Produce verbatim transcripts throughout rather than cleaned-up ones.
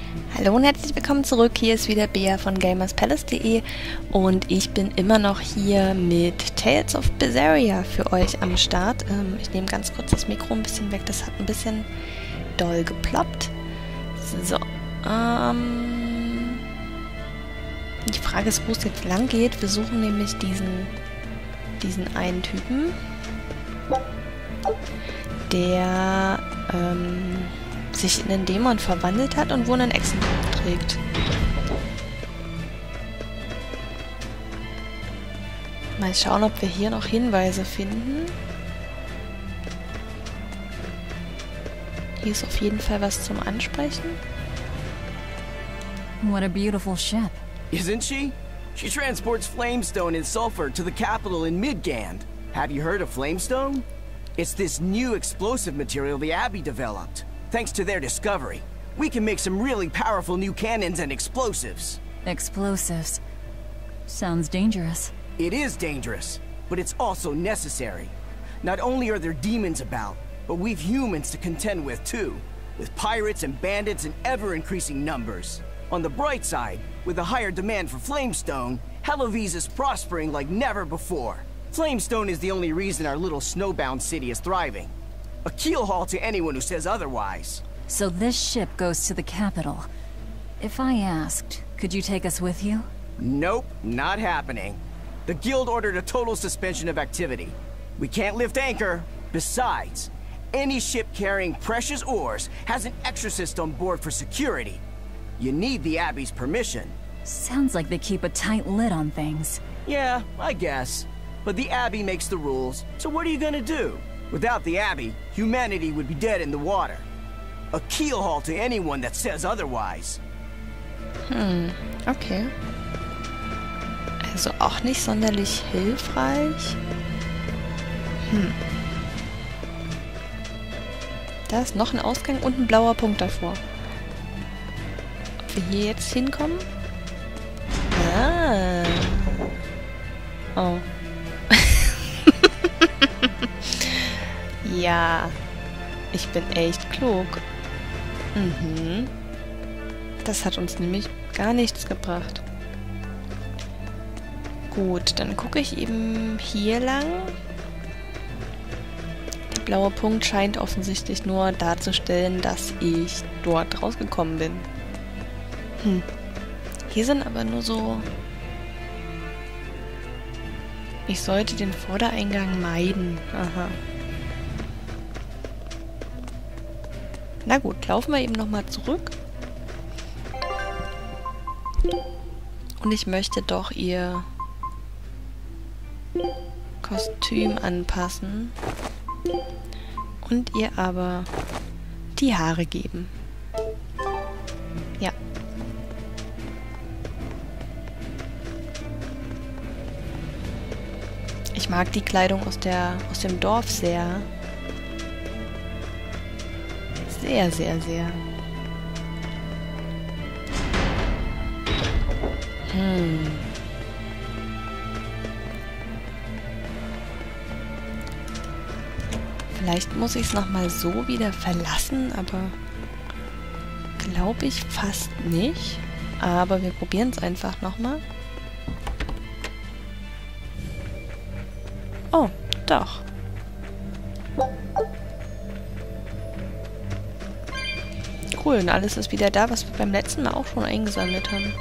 Hallo und herzlich willkommen zurück. Hier ist wieder Bea von Gamers Palace punkt de und ich bin immer noch hier mit Tales of Berseria für euch am Start. Ähm, ich nehme ganz kurz das Mikro ein bisschen weg, das hat ein bisschen doll geploppt. So, ähm, die Frage ist, wo es jetzt lang geht. Wir suchen nämlich diesen, diesen einen Typen, der ähm, sich in einen Dämon verwandelt hat und wo einen Echsenkopf trägt. Mal schauen, ob wir hier noch Hinweise finden. Hier ist auf jeden Fall was zum Ansprechen. What a beautiful ship. Isn't she? She transports Flamestone and Sulfur to the capital in Midgand. Have you heard of Flamestone? It's this new explosive material the Abbey developed. Thanks to their discovery, we can make some really powerful new cannons and explosives. Explosives. Sounds dangerous. It is dangerous, but it's also necessary. Not only are there demons about, but we've humans to contend with too, with pirates and bandits in ever-increasing numbers. On the bright side, with a higher demand for Flamestone, Hellowese is prospering like never before. Flamestone is the only reason our little snowbound city is thriving. A keelhaul to anyone who says otherwise. So this ship goes to the capital. If I asked, could you take us with you? Nope, not happening. The guild ordered a total suspension of activity. We can't lift anchor. Besides, any ship carrying precious ores has an exorcist on board for security. You need the Abbey's permission. Sounds like they keep a tight lid on things. Yeah, I guess. But the Abbey makes the rules, so what are you gonna do? Without the Abbey, humanity would be dead in the water. A keelhaul to anyone that says otherwise. Hm, okay. Also auch nicht sonderlich hilfreich. Hm. Da ist noch ein Ausgang und ein blauer Punkt davor. Ob wir hier jetzt hinkommen? Ah. Oh. Ja, ich bin echt klug. Mhm. Das hat uns nämlich gar nichts gebracht. Gut, dann gucke ich eben hier lang. Der blaue Punkt scheint offensichtlich nur darzustellen, dass ich dort rausgekommen bin. Hm. Hier sind aber nur so... Ich sollte den Vordereingang meiden. Aha. Na gut, laufen wir eben nochmal zurück. Und ich möchte doch ihr Kostüm anpassen. Und ihr aber die Haare geben. Ja. Ich mag die Kleidung aus der, aus dem Dorf sehr. Sehr, sehr, sehr. Hm. Vielleicht muss ich es nochmal so wieder verlassen, aber glaube ich fast nicht. Aber wir probieren es einfach nochmal. Oh, doch. Cool, und alles ist wieder da, was wir beim letzten Mal auch schon eingesammelt haben.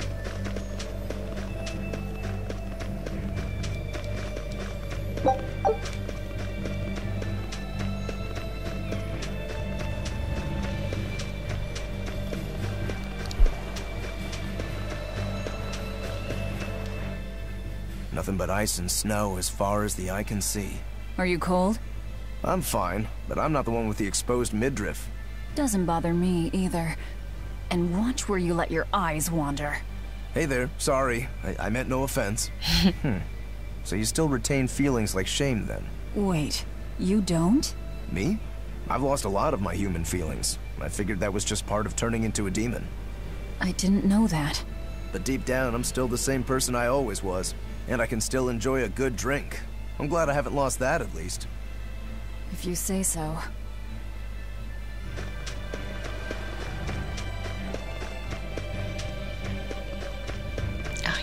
Nothing but ice and snow as far as the eye can see. Are you cold? I'm fine, but I'm not the one with the exposed midriff. Doesn't bother me either. And watch where you let your eyes wander. Hey there, sorry. I, I meant no offense. hmm. So you still retain feelings like shame then? Wait, you don't? Me? I've lost a lot of my human feelings. I figured that was just part of turning into a demon. I didn't know that. But deep down, I'm still the same person I always was. And I can still enjoy a good drink. I'm glad I haven't lost that, at least. If you say so.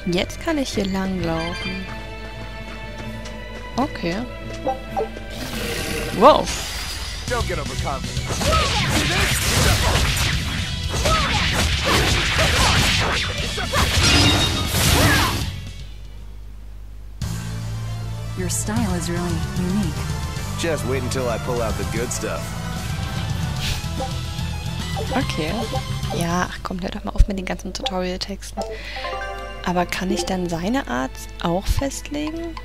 Jetzt kann ich hier langlaufen. Okay. Wow. Don't get overconfident. Your style is really unique. Just wait until I pull out the good stuff. Okay. Ja, ach komm, hör doch mal auf mit den ganzen Tutorial-Texten. Aber kann ich dann seine Art auch festlegen?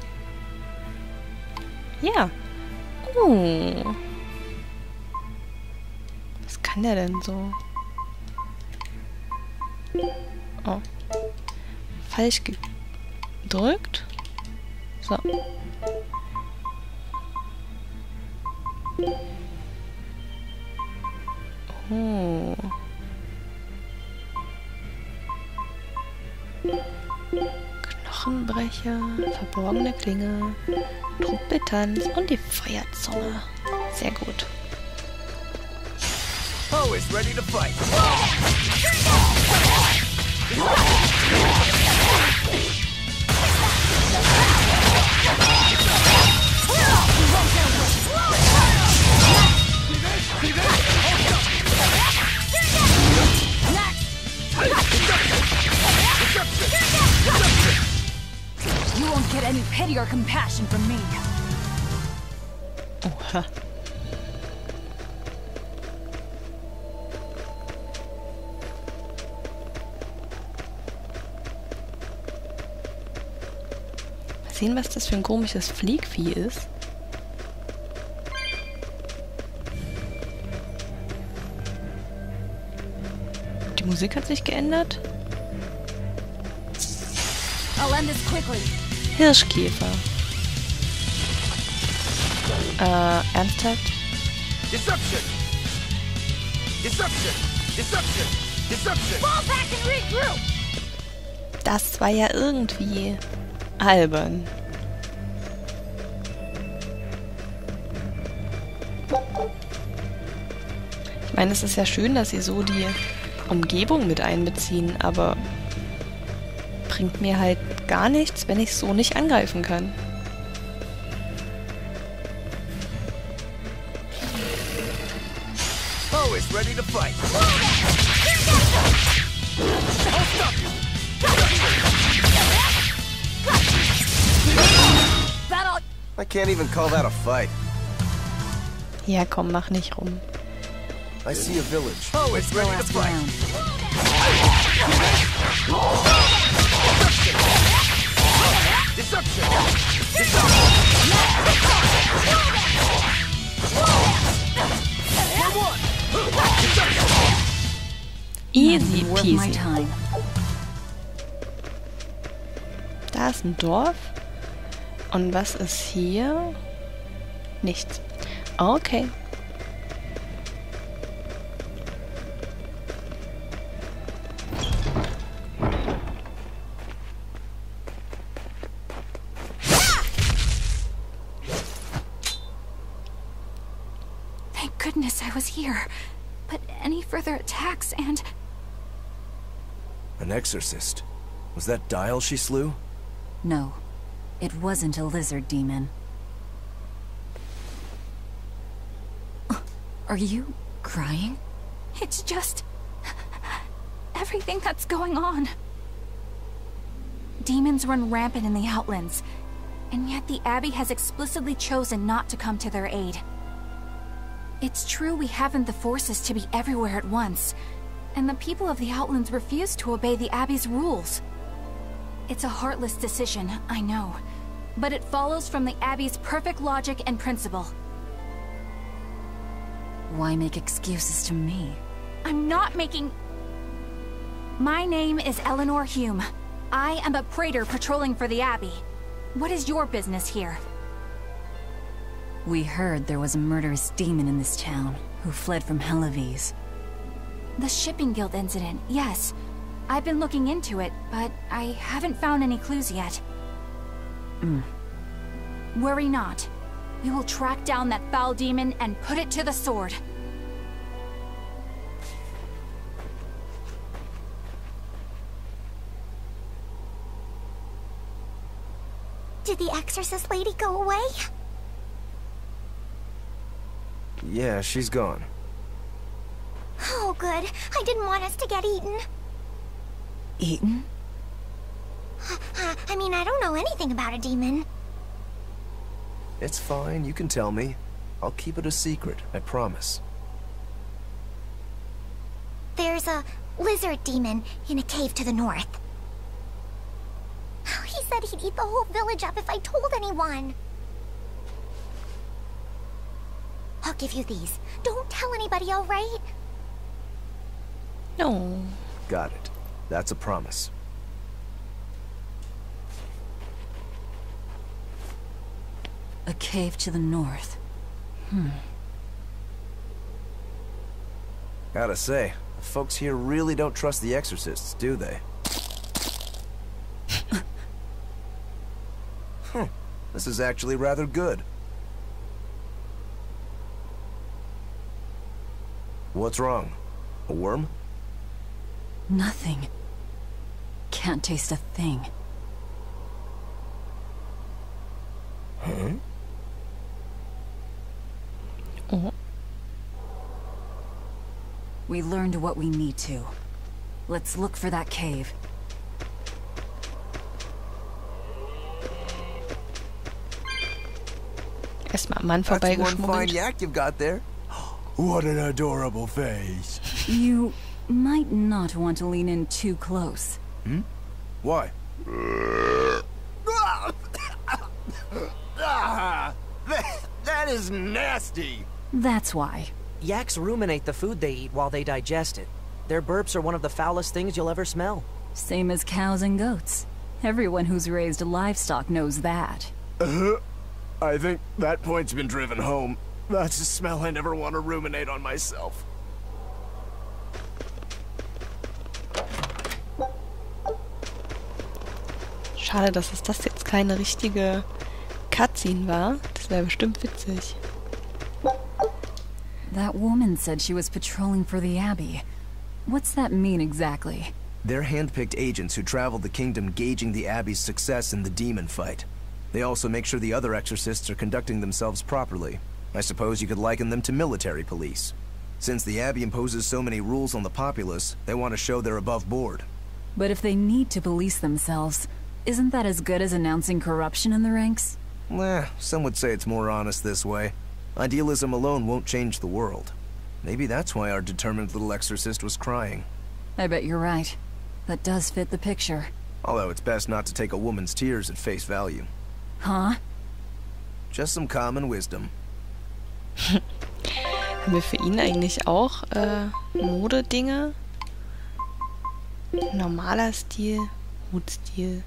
Ja. Oh. Was kann der denn so? Oh. Falsch gedrückt. So. Oh. Knochenbrecher, verborgene Klinge, Trompetanz und die Feuerzunge. Sehr gut. Always ready to fight. You won't get any pity or compassion from me. Oha. Mal sehen, was das für ein komisches Fliegvieh ist. Die Musik hat sich geändert. I'll end this quickly. Hirschkäfer. Äh, ernsthaft? Deception! Deception! Deception! Deception! Fall back and regroup! Das war ja irgendwie albern. Ich meine, es ist ja schön, dass sie so die Umgebung mit einbeziehen, aber bringt mir halt gar nichts, wenn ich so nicht angreifen kann. Always ready to fight. I can't even call that a fight. Ja, komm, mach nicht rum. I see a village. Always ready to Last fight. round. Deception! Easy Worth my peasy. time. Da ist ein Dorf. Und was ist hier? Nichts. Okay. Thank goodness I was here. But any further attacks and... An exorcist. Was that Dial she slew? No, it wasn't a lizard demon. Are you crying? It's just... everything that's going on. Demons run rampant in the Outlands, and yet the Abbey has explicitly chosen not to come to their aid. It's true we haven't the forces to be everywhere at once, and the people of the Outlands refuse to obey the Abbey's rules. It's a heartless decision, I know, but it follows from the Abbey's perfect logic and principle. Why make excuses to me? I'm not making... My name is Eleanor Hume. I am a praetor patrolling for the Abbey. What is your business here? We heard there was a murderous demon in this town who fled from Hellawes. The Shipping Guild incident, yes. I've been looking into it, but I haven't found any clues yet. Mm. Worry not. We will track down that foul demon and put it to the sword. Did the exorcist lady go away? Yeah, she's gone. Oh, good. I didn't want us to get eaten. Eaten? Uh, I mean, I don't know anything about a demon. It's fine, you can tell me. I'll keep it a secret, I promise. There's a lizard demon in a cave to the north. He said he'd eat the whole village up if I told anyone. I'll give you these. Don't tell anybody, all right? No. Got it. That's a promise. A cave to the north. Hmm. Gotta say, the folks here really don't trust the exorcists, do they? Huh. This is actually rather good. What's wrong? A worm? Nothing. Can't taste a thing. Huh? Oh. We learned what we need to. Let's look for that cave. Erstmal am Mann That's one fine vorbeigeschmuggelt. yak you've got there. What an adorable face. You might not want to lean in too close. Hmm? Why? Ah, that, that is nasty. That's why. Yaks ruminate the food they eat while they digest it. Their burps are one of the foulest things you'll ever smell. Same as cows and goats. Everyone who's raised livestock knows that. Uh-huh. I think that point's been driven home. That's a smell I never want to ruminate on myself. Schade, dass es das jetzt keine richtige Cutscene war. Das wäre bestimmt witzig. That woman said she was patrolling for the Abbey. What's that mean exactly? They're hand-picked agents who travel the kingdom gauging the Abbey's success in the demon fight. They also make sure the other exorcists are conducting themselves properly. I suppose you could liken them to military police. Since the Abbey imposes so many rules on the populace, they want to show they're above board. But if they need to police themselves, isn't that as good as announcing corruption in the ranks? Eh, some would say it's more honest this way. Idealism alone won't change the world. Maybe that's why our determined little exorcist was crying. I bet you're right. That does fit the picture. Although it's best not to take a woman's tears at face value. Huh? Just some common wisdom. Haben wir für ihn eigentlich auch äh, Modedinge? Normaler Stil, Hutstil.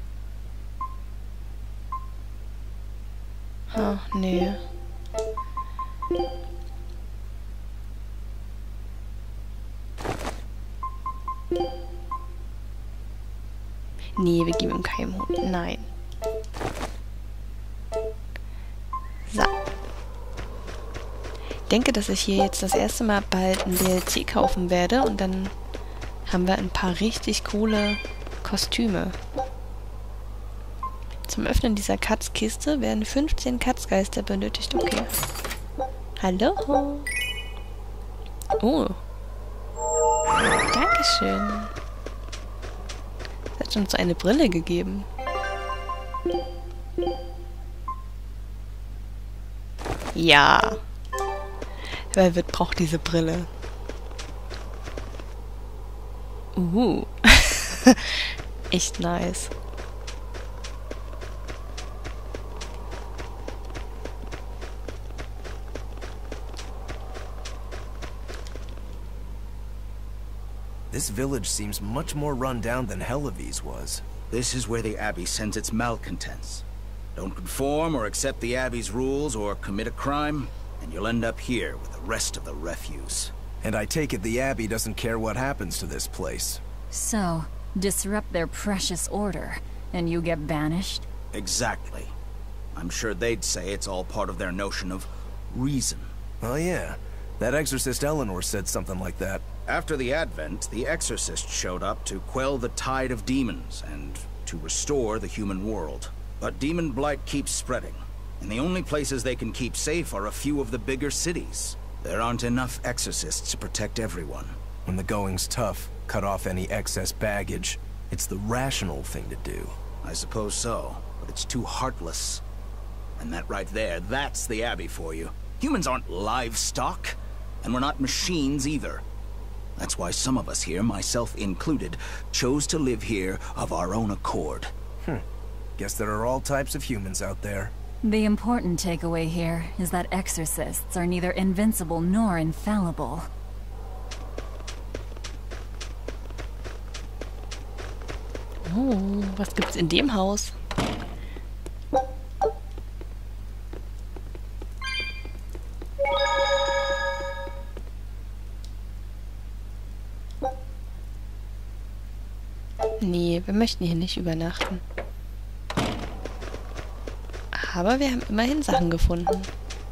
Ah, nee. Nee, wir geben ihm keinen Hut. Nein. So. Ich denke, dass ich hier jetzt das erste Mal bald ein D L C kaufen werde und dann haben wir ein paar richtig coole Kostüme. Zum Öffnen dieser Katzkiste werden fünfzehn Katzgeister benötigt. Okay. Hallo. Oh. Dankeschön. Es hat uns eine Brille gegeben. Ja. Velvet braucht diese Brille. Uh. Echt nice. This village seems much more run down than Hellawes was. This is where the Abbey sends its malcontents. Don't conform or accept the Abbey's rules or commit a crime, and you'll end up here with the rest of the refuse. And I take it the Abbey doesn't care what happens to this place. So, disrupt their precious order, and you get banished? Exactly. I'm sure they'd say it's all part of their notion of reason. Oh yeah, that exorcist Eleanor said something like that. After the Advent, the Exorcist showed up to quell the tide of demons and to restore the human world. But demon blight keeps spreading, and the only places they can keep safe are a few of the bigger cities. There aren't enough exorcists to protect everyone. When the going's tough, cut off any excess baggage. It's the rational thing to do. I suppose so, but it's too heartless. And that right there, that's the Abbey for you. Humans aren't livestock, and we're not machines either. That's why some of us here, myself included, chose to live here of our own accord. Hmm. Guess there are all types of humans out there. The important takeaway here is that exorcists are neither invincible nor infallible. Oh, was gibt's in dem Haus? Nee, wir möchten hier nicht übernachten. Aber wir haben immerhin Sachen gefunden.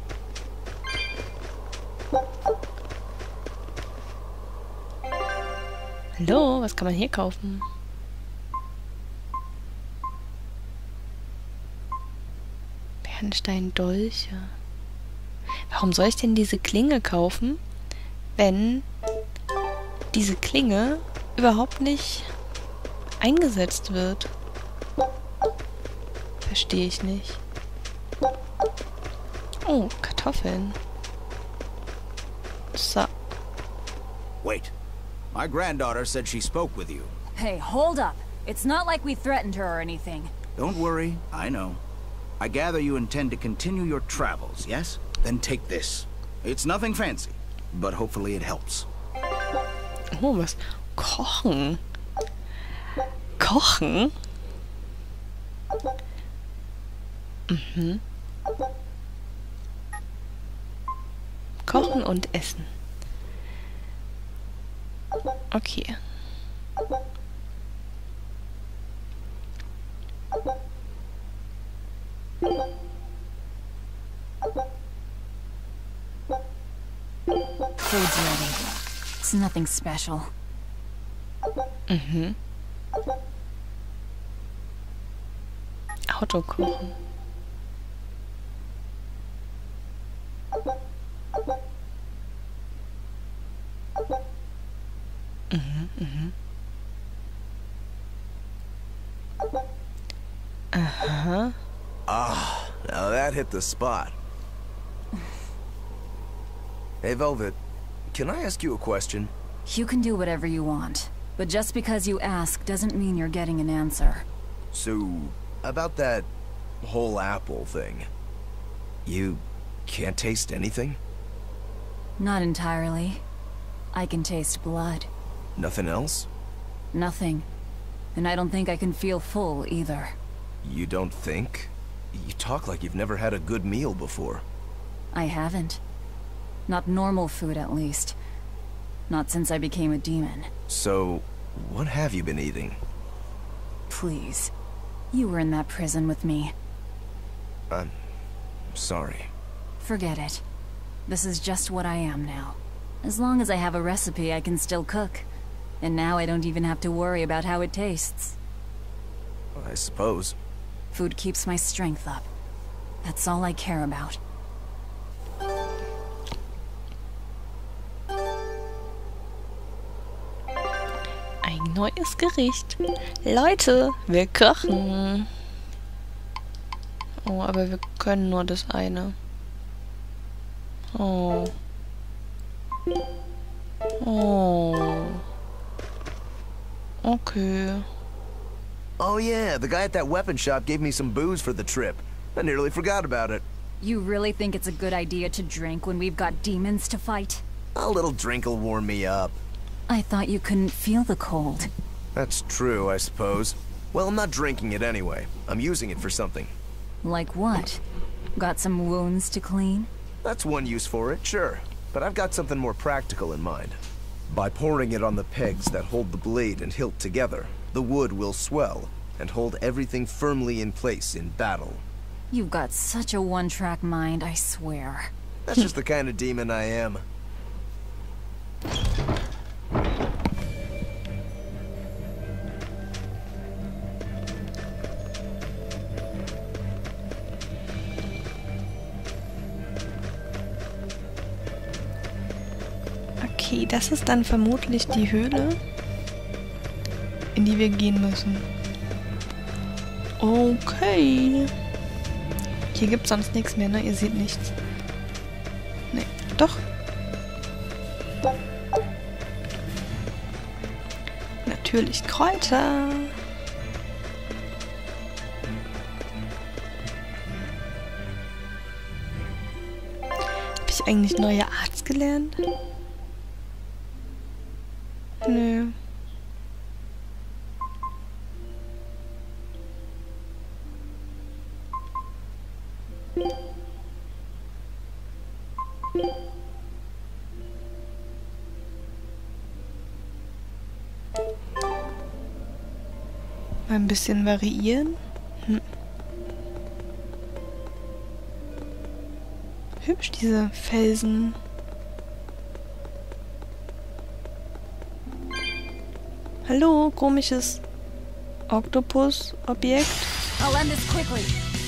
Hallo, was kann man hier kaufen? Bernstein-Dolche. Warum soll ich denn diese Klinge kaufen, wenn diese Klinge überhaupt nicht eingesetzt wird? Verstehe ich nicht. Oh, Kartoffeln. So. Wait. My granddaughter said she spoke with you. Hey, hold up. It's not like we threatened her or anything. Don't worry, I know. I gather you intend to continue your travels, yes? Then take this. It's nothing fancy, but hopefully it helps. Oh, was? Kochen. Kochen? Mhm. Kochen und essen. Okay. Food's ready. It's nothing special. Mhm. Autokochen. Mhm, mhm. Uh-huh. Ah, now that hit the spot. Hey, Velvet, can I ask you a question? You can do whatever you want, but just because you ask doesn't mean you're getting an answer. So, about that whole apple thing, you can't taste anything? Not entirely. I can taste blood. Nothing else? Nothing. And I don't think I can feel full either. You don't think? You talk like you've never had a good meal before. I haven't. Not normal food, at least. Not since I became a demon. So, what have you been eating? Please. You were in that prison with me. I'm sorry. Forget it. This is just what I am now. As long as I have a recipe, I can still cook. And now I don't even have to worry about how it tastes. I suppose. Food keeps my strength up. That's all I care about. Ein neues Gericht. Leute, wir kochen. Oh, aber wir können nur das eine. Oh. Oh. Okay. Oh yeah, the guy at that weapon shop gave me some booze for the trip. I nearly forgot about it. You really think it's a good idea to drink when we've got demons to fight? A little drink'll warm me up. I thought you couldn't feel the cold. That's true, I suppose. Well, I'm not drinking it anyway. I'm using it for something. Like what? Got some wounds to clean? That's one use for it, sure. But I've got something more practical in mind. By pouring it on the pegs that hold the blade and hilt together, the wood will swell and hold everything firmly in place in battle. You've got such a one-track mind, I swear. That's just the kind of demon I am. das ist dann vermutlich die Höhle, in die wir gehen müssen. Okay. Hier gibt es sonst nichts mehr, ne? Ihr seht nichts. Ne, doch. Natürlich Kräuter. Habe ich eigentlich neue Arts gelernt? Nö. Mal ein bisschen variieren. Hm. Hübsch, diese Felsen. Hallo, komisches Oktopus-Objekt. I'll end this quickly.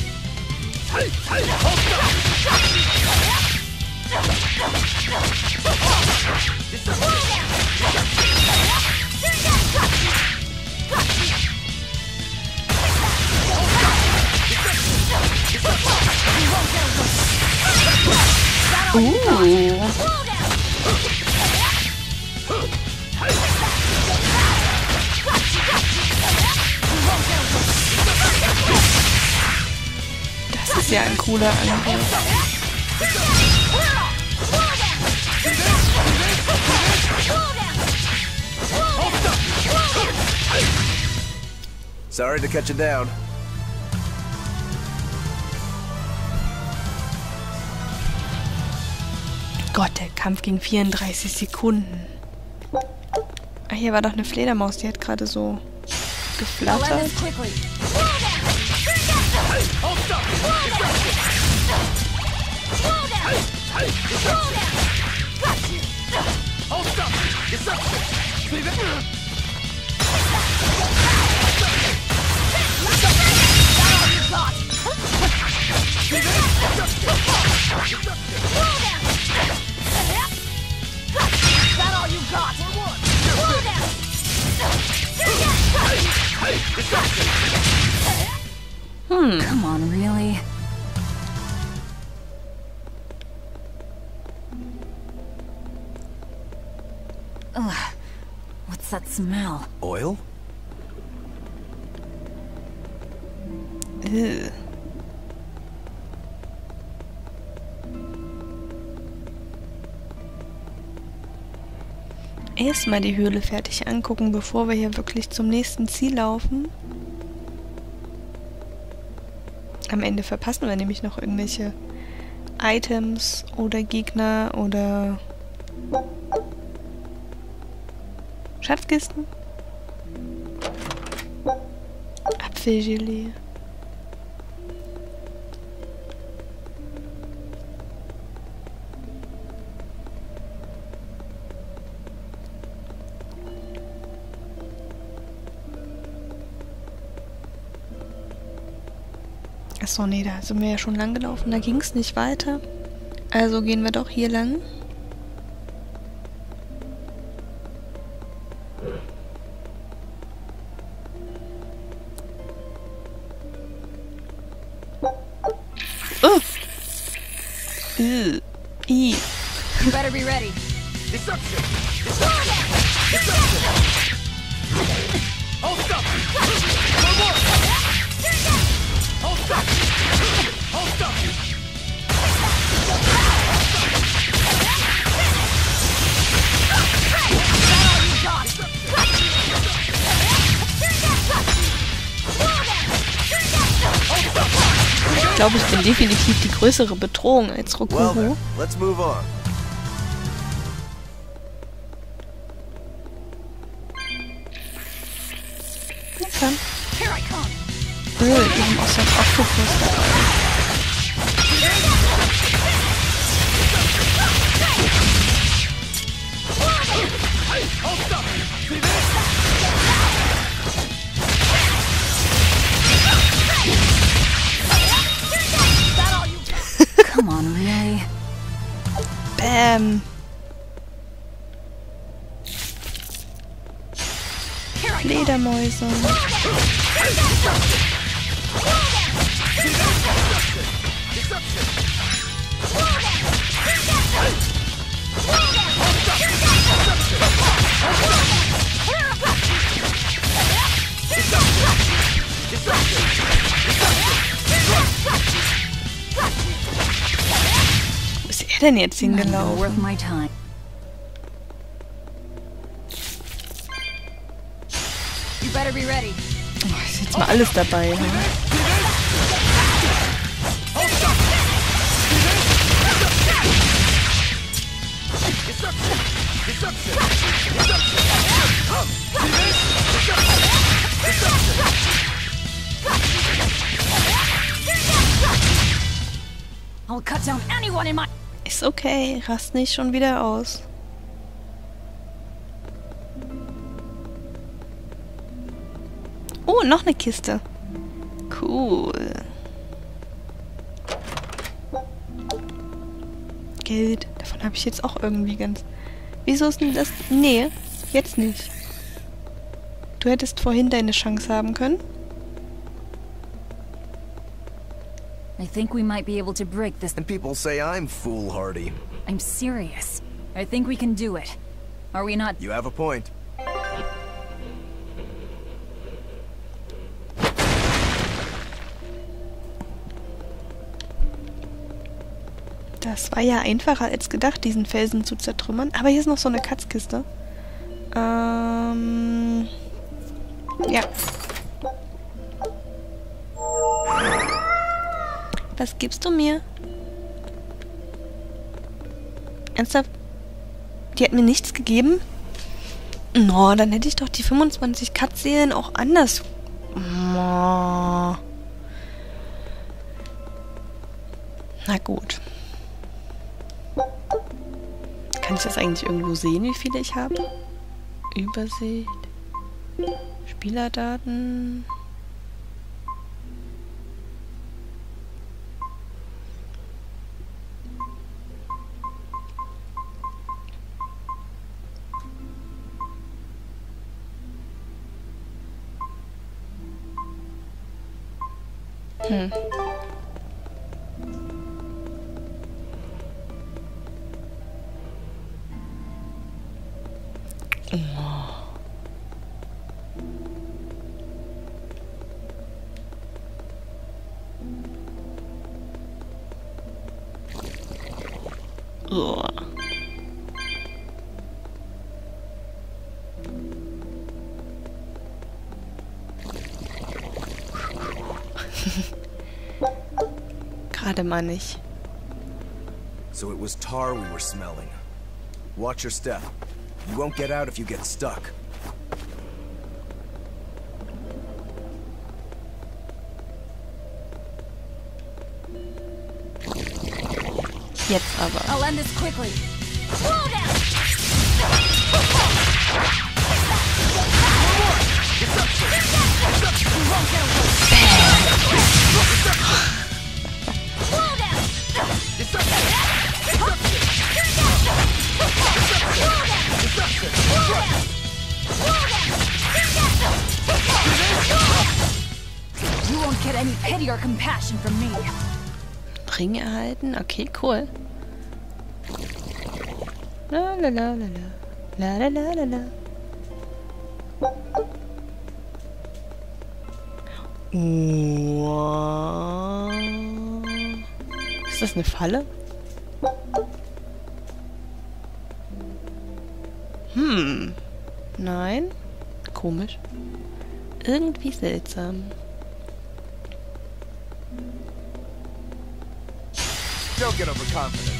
Uh. Das ist ja ein cooler Angriff. Sorry to cut you down. Gott, der Kampf ging vierunddreißig Sekunden. Ah, hier war doch eine Fledermaus, die hat gerade so geflattert. Hmm. Come on, really? Ugh. What's that smell? Oil? Ew. Erstmal die Höhle fertig angucken, bevor wir hier wirklich zum nächsten Ziel laufen. Am Ende verpassen wir nämlich noch irgendwelche Items oder Gegner oder Schatzkisten. Apfelgelee. Achso, nee, da sind wir ja schon lang gelaufen. Da ging es nicht weiter. Also gehen wir doch hier lang. Oh! Ew. I. You better be ready. Deception! Deception! Deception! Hold up! One more! Hold up! Hold up! Ich glaube, ich bin definitiv die größere Bedrohung als Well Rokuro. then, let's move on. Na komm. Oh, wir haben auch so einen Oktopus dabei. Come on, really? Bam. Fledermäuse. Wo ist er denn jetzt hingelaufen? Worth my time. You better be ready. Oh, ist jetzt mal alles dabei. Ne? I'll cut down anyone in my... Ist okay, rast nicht schon wieder aus. Oh, noch eine Kiste. Cool. Geld. Davon habe ich jetzt auch irgendwie ganz... Wieso ist denn das... Nee, jetzt nicht. Du hättest vorhin deine Chance haben können. I think we might be able to break this. And people say I'm foolhardy. I'm serious. I think we can do it. Are we not? You have a point. Das war ja einfacher als gedacht, diesen Felsen zu zertrümmern. Aber hier ist noch so eine Katzkiste. Ähm... Ja. Was gibst du mir? Ernsthaft? Die hat mir nichts gegeben? No, dann hätte ich doch die fünfundzwanzig Katzseelen auch anders... Oh. Na gut. Kann ich das eigentlich irgendwo sehen, wie viele ich habe? Übersicht. Spielerdaten. Hm. Oh. Gerade mal nicht. So it was tar we were smelling. Watch your step. You won't get out if you get stuck. Jetzt aber. I'll end this quickly. You won't get any pity or compassion from me. Ring erhalten? Okay, cool. La la la la la. La la la la la. Wow. Ist das eine Falle? Hm. Nein. Komisch. Irgendwie seltsam. Don't get overconfident.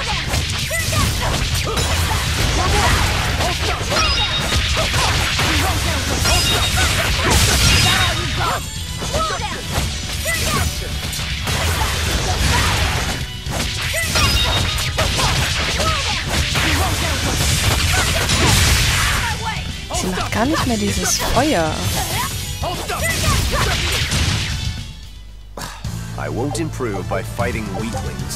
Sie macht gar nicht mehr dieses Feuer. I won't improve by fighting weaklings.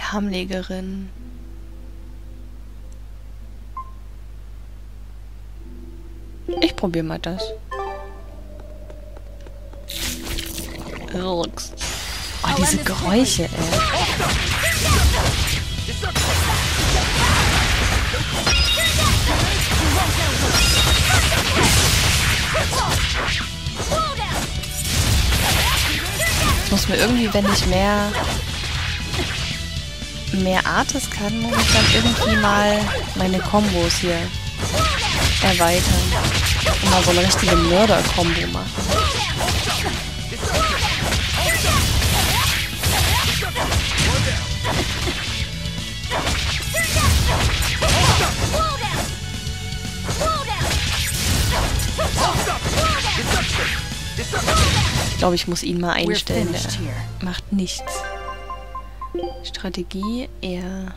Alarmlegerin. Ich probiere mal das. Irks. Oh, diese Geräusche, ey. Ich muss mir irgendwie, wenn ich mehr mehr Artes kann, muss ich dann irgendwie mal meine Kombos hier erweitern. Und mal so eine richtige Mörder-Kombo machen. Ich glaube, ich muss ihn mal einstellen. Der macht nichts. Strategie eher.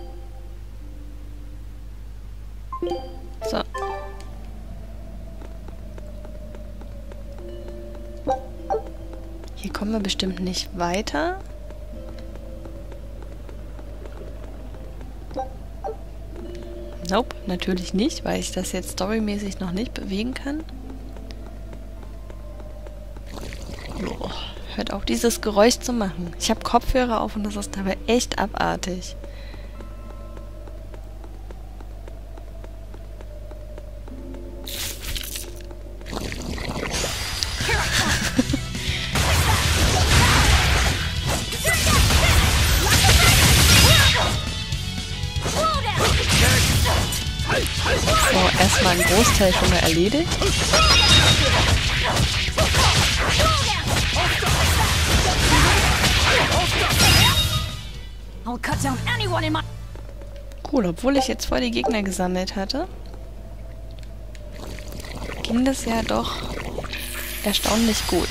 So. Hier kommen wir bestimmt nicht weiter. Nope, natürlich nicht, weil ich das jetzt storymäßig noch nicht bewegen kann. Oh, hört auf, dieses Geräusch zu machen. Ich habe Kopfhörer auf und das ist dabei echt abartig. So, erstmal einen Großteil schon mal erledigt. Cool, obwohl ich jetzt voll die Gegner gesammelt hatte, ging das ja doch erstaunlich gut.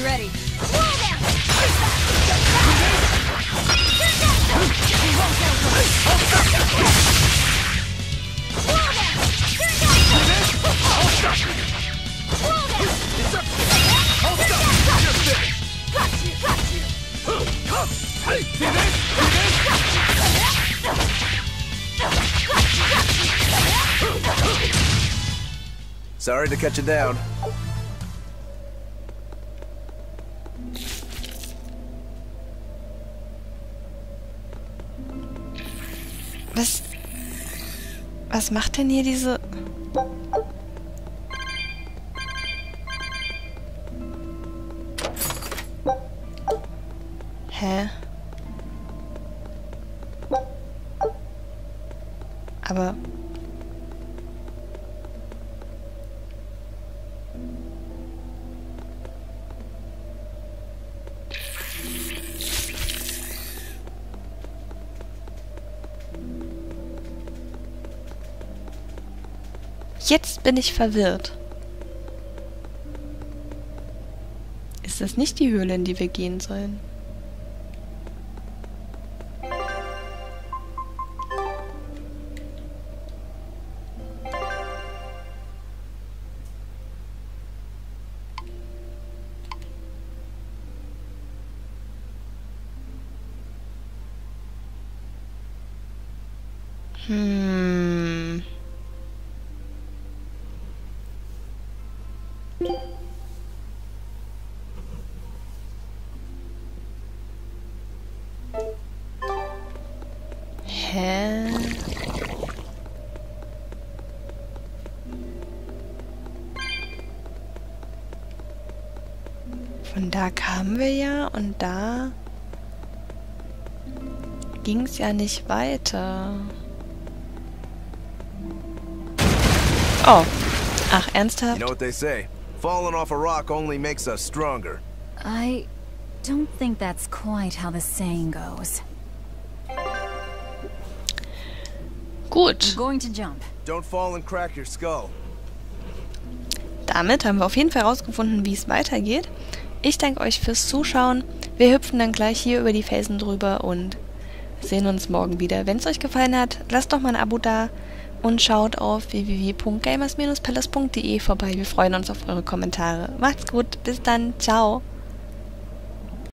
Sorry to cut you down. Was? Was macht denn hier diese... Hä? Aber... Jetzt bin ich verwirrt. Ist das nicht die Höhle, in die wir gehen sollen? Hm... Hä? Von da kamen wir ja und da ging es ja nicht weiter. Oh. Ach, ernsthaft? You know what they say? Falling off a rock only makes us stronger. I don't think that's quite how the saying goes. Gut. I'm going to jump. Don't fall and crack your skull. Damit haben wir auf jeden Fall herausgefunden, wie es weitergeht. Ich danke euch fürs Zuschauen. Wir hüpfen dann gleich hier über die Felsen drüber und sehen uns morgen wieder. Wenn es euch gefallen hat, lasst doch mal ein Abo da und schaut auf w w w punkt gamers Bindestrich palace punkt de vorbei. Wir freuen uns auf eure Kommentare. Macht's gut, bis dann, ciao.